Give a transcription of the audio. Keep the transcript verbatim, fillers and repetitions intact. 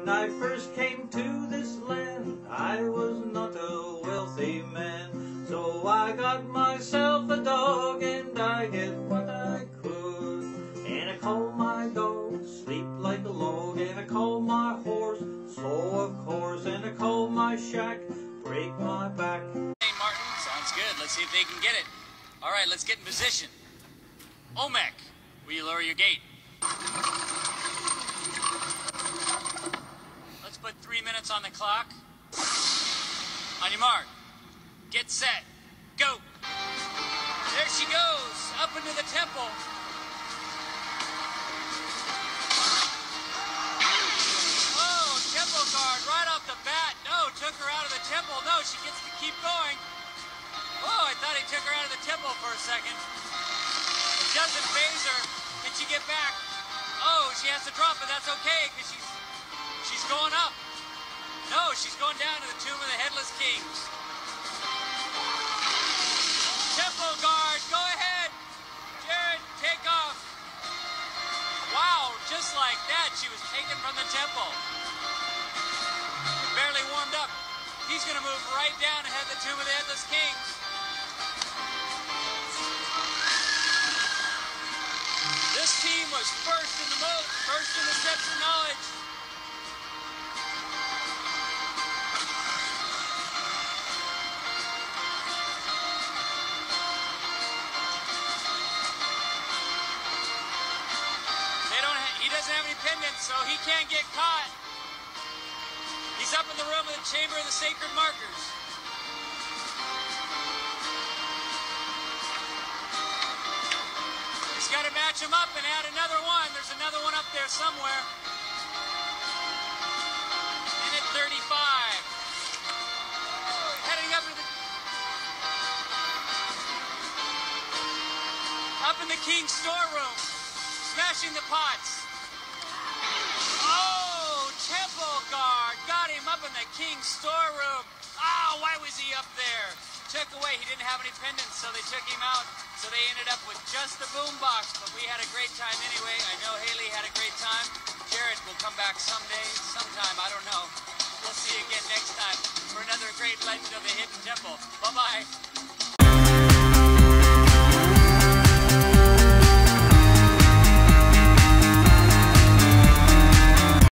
When I first came to this land, I was not a wealthy man. So I got myself a dog and I did what I could. And I called my dog Sleep Like a Log, and I called my horse Slow of Course, and I called my shack Break My Back. Hey Martin, sounds good. Let's see if they can get it. All right, let's get in position. Omek, will you lower your gate? Let's put three minutes on the clock. On your mark. Get set. Go. There she goes, up into the temple. Oh, temple guard right off the bat. No, took her out of the temple. No, she gets to keep going. Oh, I thought he took her out of the temple for a second. It doesn't phase her. Can she get back? Oh, she has to drop, but that's okay, because she's, she's going up. No, she's going down to the tomb of the headless kings. Temple guard, go ahead. Jared, take off. Wow, just like that, she was taken from the temple. Barely warmed up. He's going to move right down and head the tomb of the headless kings. This team was first in the moat, first in the steps of knowledge. They don't. Ha he doesn't have any pendants, so he can't get caught. He's up in the room of the chamber of the sacred markers. He's got to match him up and add another one. There's another one up there somewhere. Minute thirty-five. Oh, heading up into the... Up in the king's storeroom. Smashing the pots. Oh, temple guard. Got him up in the king's storeroom. Oh, why was he up there? Took away. He didn't have any pendants, so they took him out. So they ended up with just the boombox, but we had a great time anyway. I know Haley had a great time. Jared will come back someday, sometime, I don't know. We'll see you again next time for another great Legend of the Hidden Temple. Bye-bye.